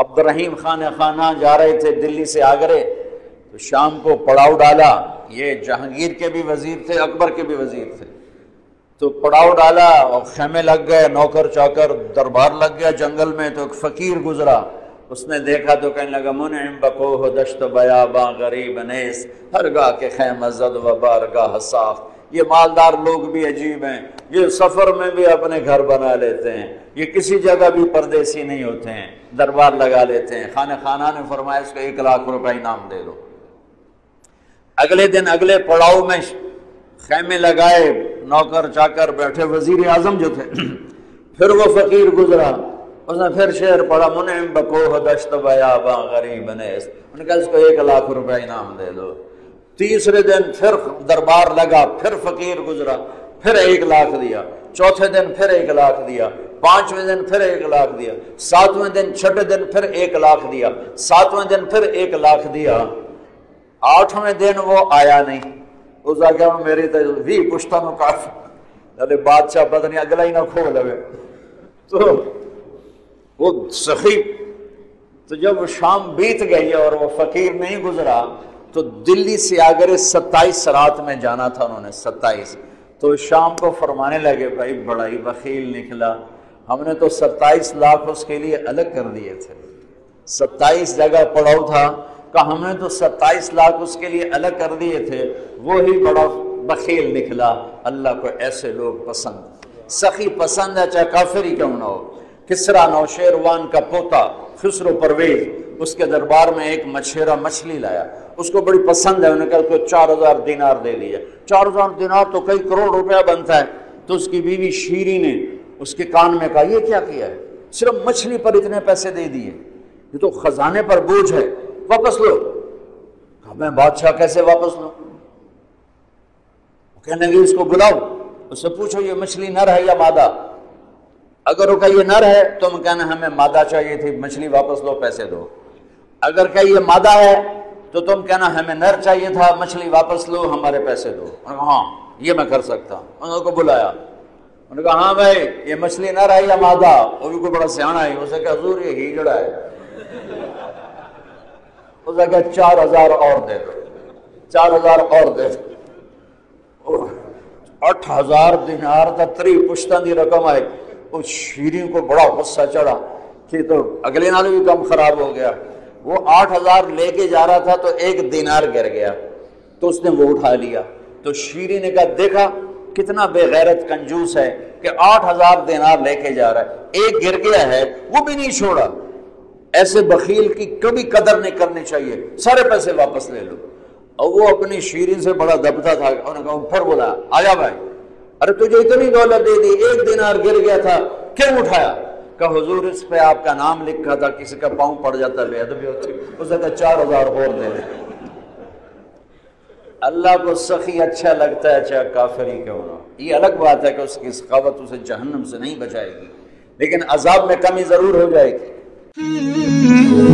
عبد الرحیم خانہ جا رہے تھے دلی سے آگرے، تو شام کو پڑاؤ ڈالا، یہ جہانگیر کے بھی وزیر تھے، اکبر کے بھی وزیر تھے، تو پڑاؤ ڈالا اور خیمے لگ گئے، نوکر چاکر دربار لگ گیا جنگل میں، تو ایک فقیر گزرا، اس نے دیکھا تو کہنے لگا منعم بکوہ دشت بیاباں غریب نیس، ہرگاہ کے خیمہ زد و بارگاہ صاف۔ یہ مالدار لوگ بھی عجیب ہیں، یہ سفر میں بھی اپنے گھر بنا لیتے ہیں، یہ کسی جگہ بھی پردیسی نہیں ہوتے ہیں، دربار لگا لیتے ہیں۔ خانہ نے فرمایا اس کو 1 لاکھ روپے انعام دے دو۔ اگلے دن اگلے پڑاؤ میں خیمے لگائے، نوکر چاکر بیٹھے، وزیر اعظم جو تھے، پھر وہ فقیر گزرا، اس نے پھر شعر پڑھا منعم بکوہ دشت بیاباں غریب نیس، انہوں نے کہا اس کو 1 لاکھ روپے انعام دے دو۔ تیسرے دن پھر دربار لگا، پھر فقیر گزرا، پھر 1 لاکھ دیا، چوتھے دن پھر 1 لاکھ دیا، پانچویں دن پھر 1 لاکھ دیا، ساتویں دن چھٹے دن پھر 1 لاکھ دیا، ساتویں دن پھر 1 لاکھ دیا، آٹھویں دن وہ آیا نہیں۔ اس آگے میری تو بھی پشتہ میں کافی ارے بادشاہ پتہ نہیں اگلا ہی نہ کھو لگے، تو وہ سخی، تو جب شام بیت گئی اور وہ فقیر نہیں گزرا تو دلی سے آگرے 27 رات میں جانا تھا انہوں نے، 27، تو شام کو فرمانے لگے بھائی بڑا ہی بخیل نکلا، ہم نے تو 27 لاکھ اس کے لیے الگ کر دیے تھے، 27 جگہ پڑاؤ تھا کہ ہم نے تو 27 لاکھ اس کے لیے الگ کر دیے تھے، وہی بڑا بخیل نکلا۔ اللہ کو ایسے لوگ پسند، سخی پسند ہے چاہے کافر ہی کیوں نہ ہو۔ کسرا نوشیروان کا پوتا خسرو پرویز، اس کے دربار میں ایک مچھیرا مچھلی لایا، اس کو بڑی پسند ہے، انہوں نے کہا اس کو 4000 دینار دے دیا۔ 4000 دینار تو کئی کروڑ روپیہ بنتا ہے۔ تو اس کی بیوی شیری نے اس کے کان میں کہا یہ کیا کیا ہے، صرف مچھلی پر اتنے پیسے دے دیے، یہ تو خزانے پر بوجھ ہے، واپس لو۔ کہا میں بادشاہ کیسے واپس لوں؟ کہنے لگے اس کو بلاؤ، اس سے پوچھو یہ مچھلی نر ہے یا مادہ، اگر وہ کہا یہ نر ہے تو ہم کہنا ہمیں مادہ چاہیے تھی، مچھلی واپس لو، پیسے دو۔ اگر کہ یہ مادہ ہے تو تم کہنا ہمیں نر چاہیے تھا، مچھلی واپس لو، ہمارے پیسے دو۔ انہوں نے کہا ہاں یہ میں کر سکتا ہوں۔ انہوں کو بلایا، انہوں نے کہا ہاں بھائی یہ مچھلی نر ہے یا مادہ؟ وہ بھی کوئی بڑا سیاںا ہے، اسے کہا حضور یہ ہیجڑا ہے۔ اسے کہا 4000 اور دے دو، 4000 اور دے دو۔ 8000 دینار تا 3 پشتاں دی رقم آئی۔ اس شیریں کو بڑا غصہ چڑھا کہ تو اگلے نال بھی کم خراب ہو گیا۔ وہ 8000 لے کے جا رہا تھا تو 1 دینار گر گیا، تو اس نے وہ اٹھا لیا۔ تو شیریں نے کہا دیکھا کتنا بے غیرت کنجوس ہے کہ 8000 دینار لے کے جا رہا ہے، 1 گر گیا ہے وہ بھی نہیں چھوڑا۔ ایسے بخیل کی کبھی قدر نہیں کرنی چاہیے، سارے پیسے واپس لے لو۔ اور وہ اپنی شیریں سے بڑا دبتا تھا، انہوں نے کہا پھر بولا آیا بھائی، ارے تجھے اتنی دولت دے دی، 1 دینار گر گیا تھا کیوں اٹھایا؟ کہ حضور اس پہ آپ کا نام لکھا تھا، کسی کا پاؤں پڑ جاتا بے ادبی ہوتی، اسے کہا 4000 اور دے دے۔ اللہ کو سخی اچھا لگتا ہے چاہے کافر ہی کیوں نہ۔ یہ الگ بات ہے کہ اس کی سخاوت اسے جہنم سے نہیں بچائے گی، لیکن عذاب میں کمی ضرور ہو جائے گی۔